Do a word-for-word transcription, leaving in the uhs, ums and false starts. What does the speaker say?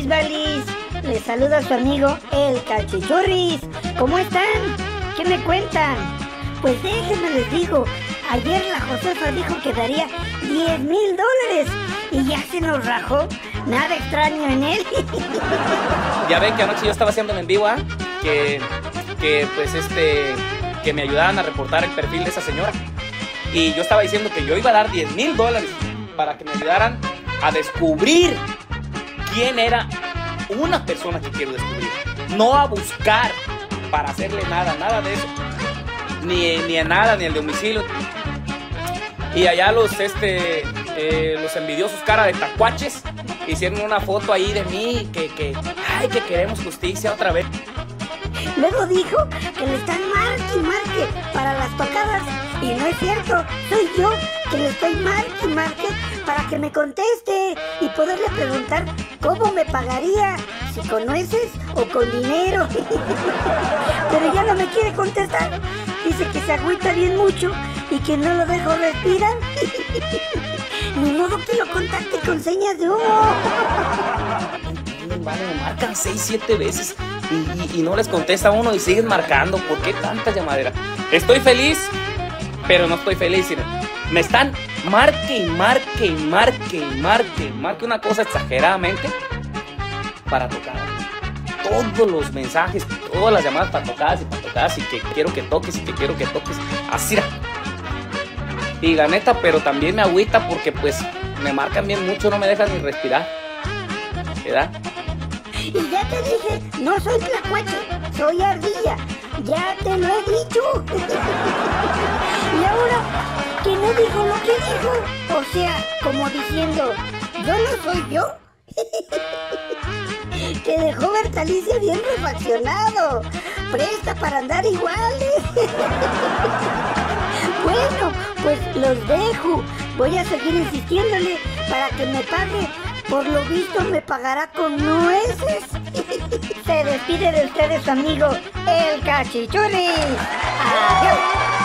Valis. Les saluda su amigo el Cachichurris. ¿Cómo están? ¿Qué me cuentan? Pues déjenme les digo, ayer la Josefa dijo que daría diez mil dólares y ya se nos rajó. Nada extraño en él. Ya ven que anoche yo estaba haciendo en vivo, ¿eh? que, que pues este, que me ayudaran a reportar el perfil de esa señora. Y yo estaba diciendo que yo iba a dar diez mil dólares para que me ayudaran a descubrir quién era una persona que quiero descubrir. No a buscar para hacerle nada, nada de eso. Ni, ni a nada, ni al domicilio. Y allá los, este, eh, los envidiosos cara de tacuaches hicieron una foto ahí de mí, que, que, ay, que queremos justicia otra vez. Luego dijo que le están marque y marque para las tocadas. Y no es cierto, soy yo que le estoy marque y marque para que me conteste y poderle preguntar cómo me pagaría, si con nueces o con dinero. Pero ya no me quiere contestar. Dice que se agüita bien mucho y que no lo dejo respirar. Ni modo que lo contacte con señas de humo. Vale, me marcan seis, siete veces y, y, y no les contesta uno y siguen marcando. ¿Por qué tanta llamadera? Estoy feliz, pero no estoy feliz. Me están marque y marque y marque y marque, marque una cosa exageradamente para tocar. Todos los mensajes, todas las llamadas para tocadas y para tocadas y que quiero que toques y que quiero que toques. Así. Y la neta, pero también me agüita porque pues me marcan bien mucho, no me dejan ni respirar. ¿Verdad? Y ya te dije, no soy tlacuache, soy ardilla. Ya te lo he dicho. Y ahora que no dijo lo que dijo. O sea, como diciendo, yo no soy yo. Que dejó Bertalicia bien refaccionado. Presta para andar iguales. Bueno, pues los dejo. Voy a seguir insistiéndole para que me pague. Por lo visto me pagará con nueces. Se despide de ustedes su amigo el Cachichurris. Adiós.